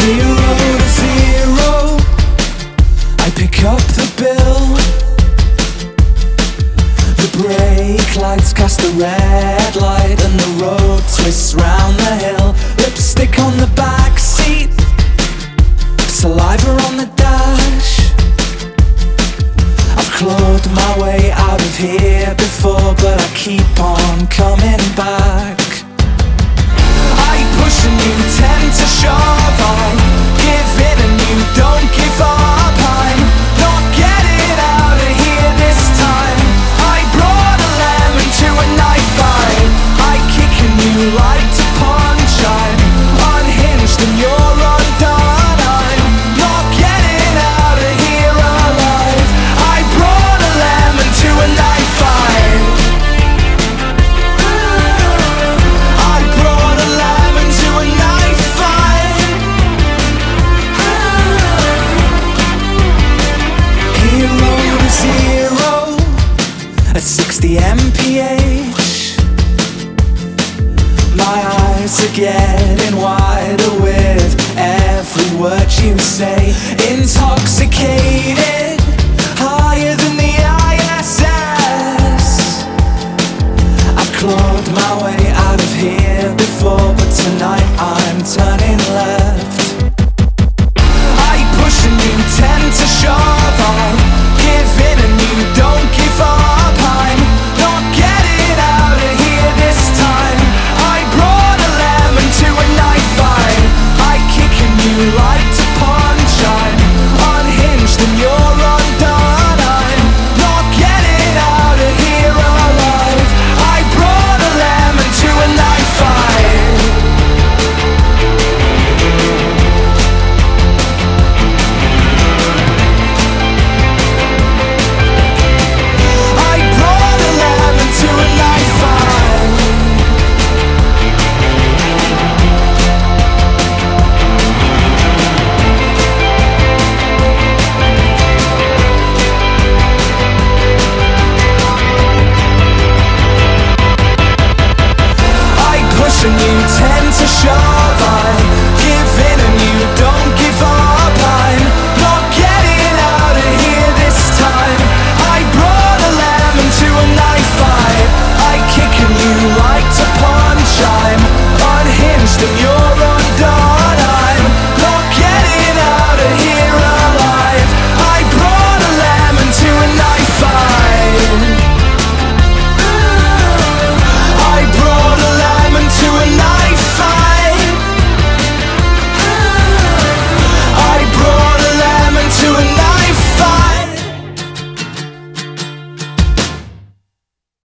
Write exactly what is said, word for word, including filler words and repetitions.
Zero to zero, I pick up the bill. The brake lights cast a red light, and the road twists round the hill. Lipstick on the back seat, saliva on the dash. I've clawed my way out of here before, but I keep on coming back. I push and you tend to shove, I give in and you don't give up. I'm not getting out of here this time. I brought a lemon to a knife fight. I kick and you like to punch. I'm unhinged and you're undone. I'm not getting out of here alive. I brought a lemon to a knife fight. I brought a lemon to a knife fight. Hero to zero at sixty M P H. My eyes are getting